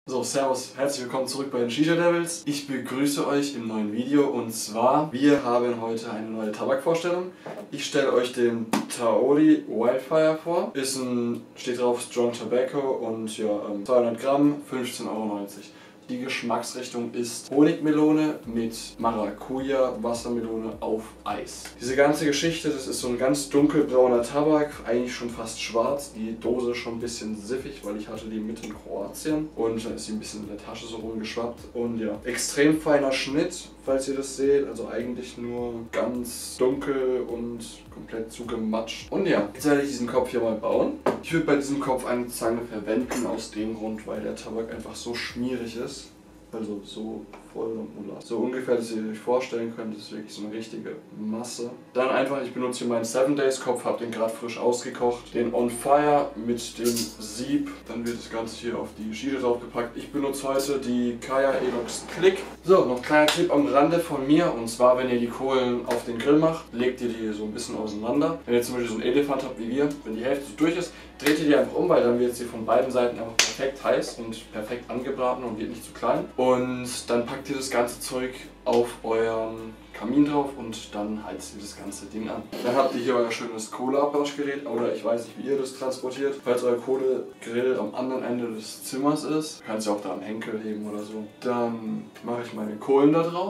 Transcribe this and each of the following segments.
So, servus, herzlich willkommen zurück bei den Shisha Devils. Ich begrüße euch im neuen Video und zwar, wir haben heute eine neue Tabakvorstellung. Ich stelle euch den Taori Wildfire vor. Steht drauf Strong Tobacco und ja, 200 Gramm, 15,90 €. Die Geschmacksrichtung ist Honigmelone mit Maracuja, Wassermelone auf Eis. Diese ganze Geschichte, das ist so ein ganz dunkelbrauner Tabak, eigentlich schon fast schwarz. Die Dose schon ein bisschen siffig, weil ich hatte die mit in Kroatien und dann ist sie ein bisschen in der Tasche so rumgeschwappt. Und ja, extrem feiner Schnitt, falls ihr das seht, also eigentlich nur ganz dunkel und komplett zugematscht. Und ja, jetzt werde ich diesen Kopf hier mal bauen. Ich würde bei diesem Kopf eine Zange verwenden, aus dem Grund, weil der Tabak einfach so schmierig ist. Also so voll und molar. So ungefähr, dass ihr euch vorstellen könnt, das ist wirklich so eine richtige Masse. Dann einfach, ich benutze hier meinen 7 Days Kopf, habe den gerade frisch ausgekocht. Den On Fire mit dem Sieb. Dann wird das Ganze hier auf die Schiene draufgepackt. Ich benutze heute die Kaya Elox Click. So, noch ein kleiner Tipp am Rande von mir. Und zwar, wenn ihr die Kohlen auf den Grill macht, legt ihr die so ein bisschen auseinander. Wenn ihr zum Beispiel so einen Elefant habt wie wir, wenn die Hälfte so durch ist, dreht ihr die einfach um, weil dann wird sie von beiden Seiten einfach perfekt heiß und perfekt angebraten und wird nicht zu klein. Und dann packt ihr das ganze Zeug auf euren Kamin drauf und dann heizt ihr das ganze Ding an. Dann habt ihr hier euer schönes Kohleabwaschgerät oder ich weiß nicht, wie ihr das transportiert. Falls euer Kohlegrill am anderen Ende des Zimmers ist, könnt ihr auch da am Henkel heben oder so. Dann mache ich meine Kohlen da drauf.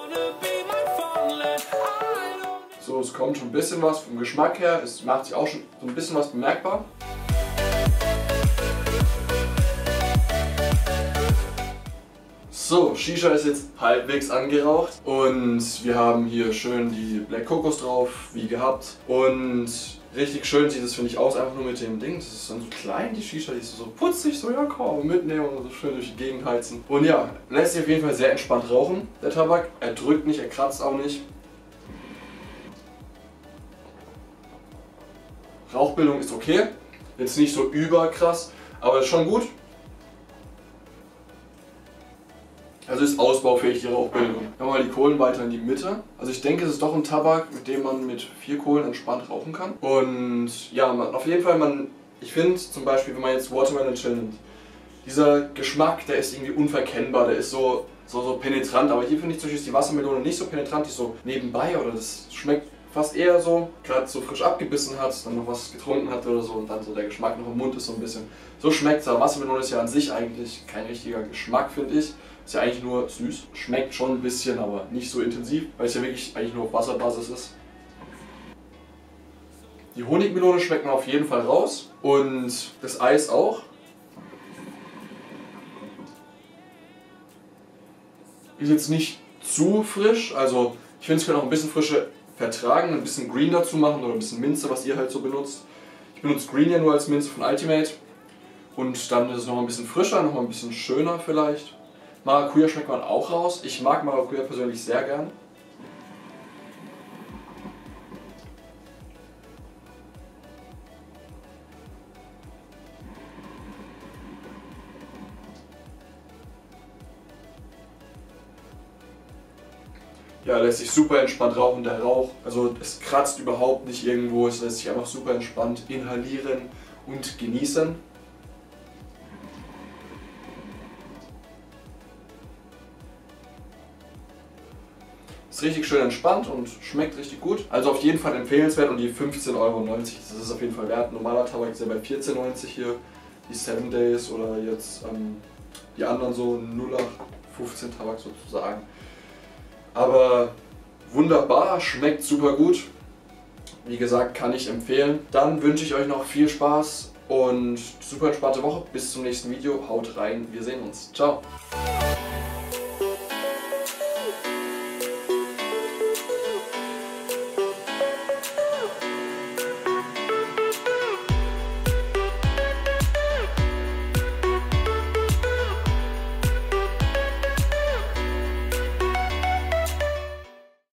So, es kommt schon ein bisschen was vom Geschmack her, es macht sich auch schon so ein bisschen was bemerkbar. So, Shisha ist jetzt halbwegs angeraucht und wir haben hier schön die Black Kokos drauf, wie gehabt. Und richtig schön sieht es, finde ich, aus, einfach nur mit dem Ding. Das ist dann so klein, die Shisha, die ist so putzig, so ja komm, mitnehmen und so schön durch die Gegend heizen. Und ja, lässt sich auf jeden Fall sehr entspannt rauchen, der Tabak. Er drückt nicht, er kratzt auch nicht. Rauchbildung ist okay, jetzt nicht so überkrass, aber ist schon gut. Also ist ausbaufähig die Rauchbildung. Dann mal die Kohlen weiter in die Mitte. Also ich denke, es ist doch ein Tabak, mit dem man mit 4 Kohlen entspannt rauchen kann. Und ja, auf jeden Fall, ich finde zum Beispiel, wenn man jetzt Watermelon Chill nimmt, dieser Geschmack, der ist irgendwie unverkennbar, der ist so penetrant. Aber hier finde ich zum Beispiel die Wassermelone nicht so penetrant, die ist so nebenbei oder das schmeckt fast eher so, gerade so frisch abgebissen hat, dann noch was getrunken hat oder so und dann so der Geschmack noch im Mund ist so ein bisschen. So schmeckt es, aber Wassermelone ist ja an sich eigentlich kein richtiger Geschmack, finde ich. Ist ja eigentlich nur süß, schmeckt schon ein bisschen, aber nicht so intensiv, weil es ja wirklich eigentlich nur auf Wasserbasis ist. Die Honigmelone schmeckt man auf jeden Fall raus und das Eis auch. Ist jetzt nicht zu frisch, also ich finde, es könnte auch ein bisschen Frische vertragen, ein bisschen Green dazu machen oder ein bisschen Minze, was ihr halt so benutzt. Ich benutze Green ja nur als Minze von Ultimate und dann ist es noch ein bisschen frischer, noch ein bisschen schöner vielleicht. Maracuja schmeckt man auch raus. Ich mag Maracuja persönlich sehr gern. Ja, lässt sich super entspannt rauchen, der Rauch. Also es kratzt überhaupt nicht irgendwo, es lässt sich einfach super entspannt inhalieren und genießen. Ist richtig schön entspannt und schmeckt richtig gut. Also auf jeden Fall empfehlenswert und die 15,90 €, das ist auf jeden Fall wert. Normaler Tabak ist ja bei 14,90 € hier, die 7 Days oder jetzt die anderen so 0815 Tabak sozusagen. Aber wunderbar, schmeckt super gut. Wie gesagt, kann ich empfehlen. Dann wünsche ich euch noch viel Spaß und super entspannte Woche. Bis zum nächsten Video. Haut rein, wir sehen uns. Ciao.